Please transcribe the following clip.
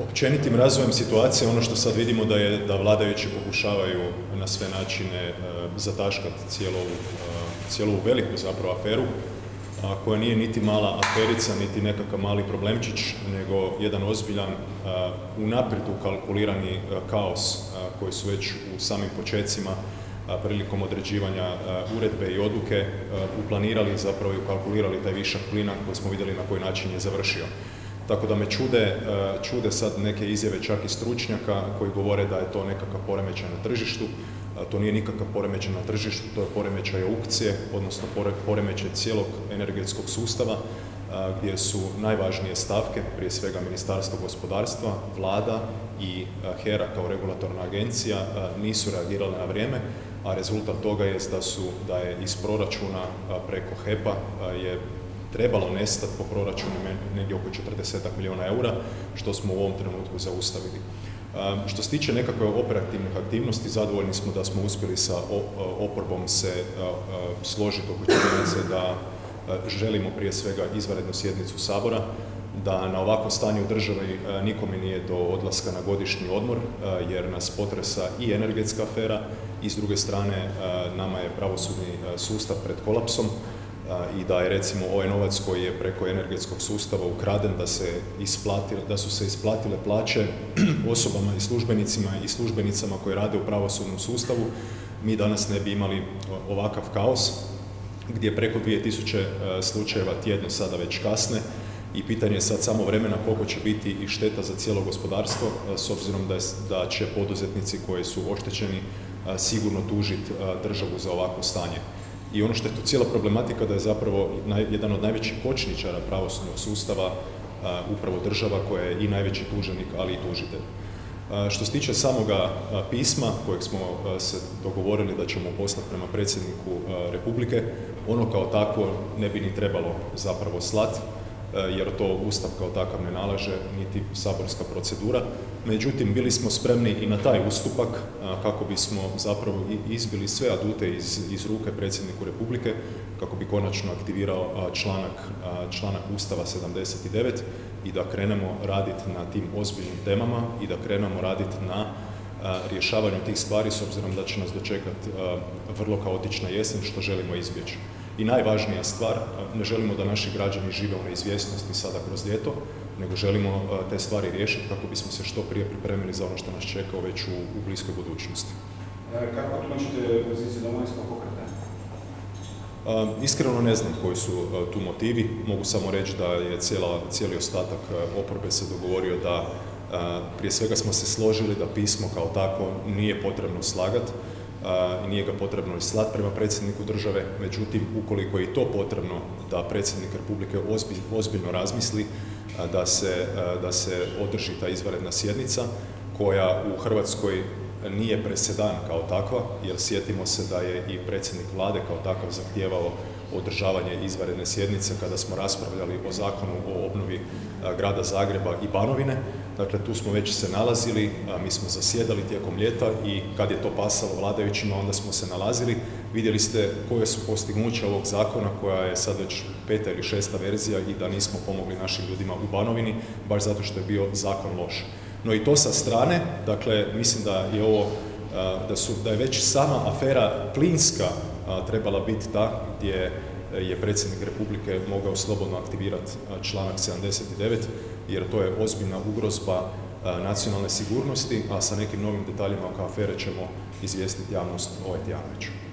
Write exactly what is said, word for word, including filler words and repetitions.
Općenitim razvojem situacije, ono što sad vidimo da je da vladajući pokušavaju na sve načine e, zataškati cijelu, e, cijelu veliku zapravo aferu, a, koja nije niti mala aferica, niti nekakav mali problemčić, nego jedan ozbiljan, e, unaprijed ukalkulirani e, kaos e, koji su već u samim počecima a, prilikom određivanja e, uredbe i odluke e, uplanirali zapravo i ukalkulirali taj višak plina koji smo vidjeli na koji način je završio. Tako da me čude, čude sad neke izjave čak i stručnjaka koji govore da je to nekakav poremećaj na tržištu. To nije nikakav poremećaj na tržištu, to je poremećaj aukcije, odnosno poremećaj cijelog energetskog sustava, gdje su najvažnije stavke, prije svega Ministarstvo gospodarstva, Vlada i HERA kao regulatorna agencija nisu reagirale na vrijeme, a rezultat toga je da, su, da je iz proračuna preko H E P-a je trebalo nestati po proračunu negdje oko četrdeset milijuna eura, što smo u ovom trenutku zaustavili. Što se tiče nekakve operativnih aktivnosti, zadovoljni smo da smo uspjeli sa oporbom se složiti oko činjenice da želimo prije svega izvanrednu sjednicu Sabora, da na ovakvo stanje u državi nikome nije do odlaska na godišnji odmor, jer nas potresa i energetska afera i s druge strane nama je pravosudni sustav pred kolapsom, i da je recimo ovaj novac koji je preko energetskog sustava ukraden, da, se isplati, da su se isplatile plaće osobama i službenicima i službenicama koji rade u pravosudnom sustavu, mi danas ne bi imali ovakav kaos gdje preko dvije tisuće slučajeva tjedno sada već kasne i pitanje je sad samo vremena koliko će biti i šteta za cijelo gospodarstvo, s obzirom da, je, da će poduzetnici koji su oštećeni sigurno tužiti državu za ovakvo stanje. I ono što je tu cijela problematika da je zapravo naj, jedan od najvećih kočničara pravosudnog sustava a, upravo država koja je i najveći tuženik, ali i tužitelj. A, što se tiče samoga a, pisma kojeg smo a, se dogovorili da ćemo poslati prema predsjedniku a, Republike, ono kao takvo ne bi ni trebalo zapravo slati, jer to Ustav kao takav ne nalaže, niti saborska procedura. Međutim, bili smo spremni i na taj ustupak kako bismo zapravo izbili sve adute iz, iz ruke predsjedniku Republike, kako bi konačno aktivirao članak, članak Ustava sedamdeset devet i da krenemo raditi na tim ozbiljnim temama i da krenemo raditi na rješavanju tih stvari, s obzirom da će nas dočekati vrlo kaotična jesen, što želimo izbjeći. I najvažnija stvar, ne želimo da naši građani žive u neizvjesnosti sada kroz ljeto, nego želimo te stvari riješiti kako bismo se što prije pripremili za ono što nas čeka već u, u bliskoj budućnosti. Kako tumačite poziciju Domovinskog pokreta? Iskreno ne znam koji su tu motivi, mogu samo reći da je cijela, cijeli ostatak oporbe se dogovorio da prije svega smo se složili da pismo kao tako nije potrebno slagati, i nije ga potrebno i slati prema predsjedniku države, međutim, ukoliko je i to potrebno da predsjednik Republike ozbilj, ozbiljno razmisli da se, da se održi ta izvanredna sjednica, koja u Hrvatskoj nije presedan kao takva, jer sjetimo se da je i predsjednik vlade kao takav zahtijevao održavanje izvanredne sjednice kada smo raspravljali o zakonu o obnovi grada Zagreba i Banovine. Dakle, tu smo već se nalazili, mi smo zasjedali tijekom ljeta i kad je to pasalo vladajućima, onda smo se nalazili. Vidjeli ste koje su postignuća ovog zakona, koja je sad već peta ili šesta verzija, i da nismo pomogli našim ljudima u Banovini, baš zato što je bio zakon loš. No i to sa strane, dakle, mislim da je ovo, da, su, da je već sama afera plinska trebala biti ta gdje je predsjednik Republike mogao slobodno aktivirati članak sedamdeset devet, jer to je ozbiljna ugrozba nacionalne sigurnosti, a sa nekim novim detaljima oko afere ćemo izvijestiti javnost ovaj tjedan već.